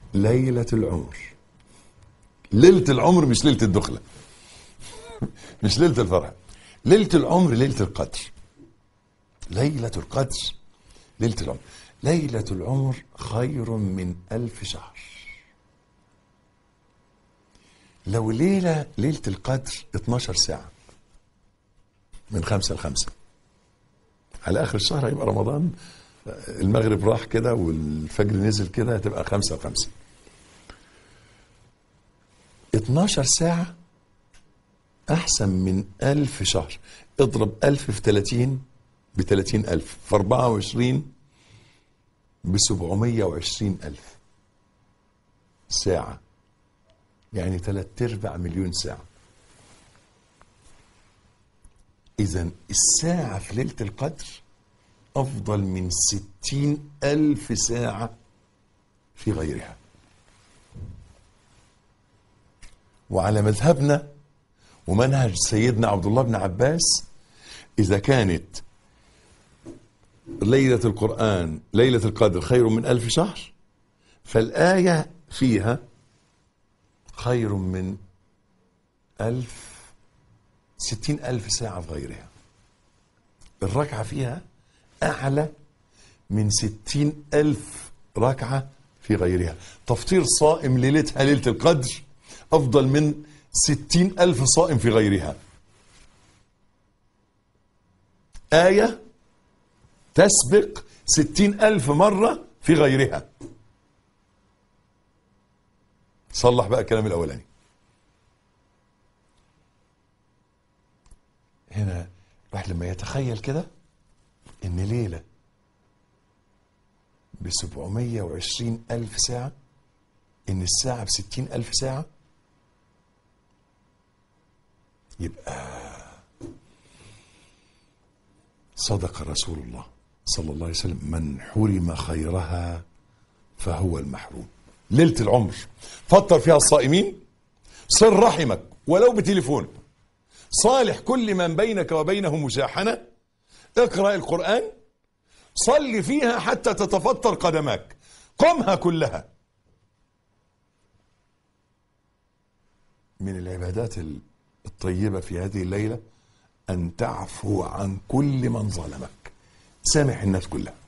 ليلة العمر. ليلة العمر مش ليلة الدخلة مش ليلة الفرح. ليلة العمر ليلة القدر. ليلة القدر ليلة العمر. ليلة العمر خير من 1000 شهر. لو ليلة القدر 12 ساعة من 5 ل5، على آخر الشهر هيبقى رمضان، المغرب راح كده والفجر نزل كده، هتبقى 5 ل5. 12 ساعة أحسن من 1000 شهر. اضرب 1000 في 30 ب30,000، في 24 ب720,000 ساعة، يعني 3/4 مليون ساعة. إذن الساعة في ليلة القدر أفضل من 60,000 ساعة في غيرها. وعلى مذهبنا ومنهج سيدنا عبد الله بن عباس، إذا كانت ليلة القرآن ليلة القدر خير من 1000 شهر، فالآية فيها خير من 60,000 ساعة في غيرها. الركعة فيها أعلى من 60,000 ركعة في غيرها. تفطير صائم ليلتها ليلة القدر أفضل من 60,000 صائم في غيرها. آية تسبق 60,000 مرة في غيرها. صلح بقى الكلام الأولاني. هنا الواحد لما يتخيل كده إن ليلة ب720,000 ساعة، إن الساعة ب60,000 ساعة، يبقى صدق رسول الله صلى الله عليه وسلم: من حرم خيرها فهو المحروم. ليلة العمر فطر فيها الصائمين، صل رحمك ولو بتليفون، صالح كل من بينك وبينه مشاحنة، اقرأ القرآن، صل فيها حتى تتفطر قدماك، قمها كلها. من العبادات الطيبة في هذه الليلة أن تعفو عن كل من ظلمك، سامح الناس كلها.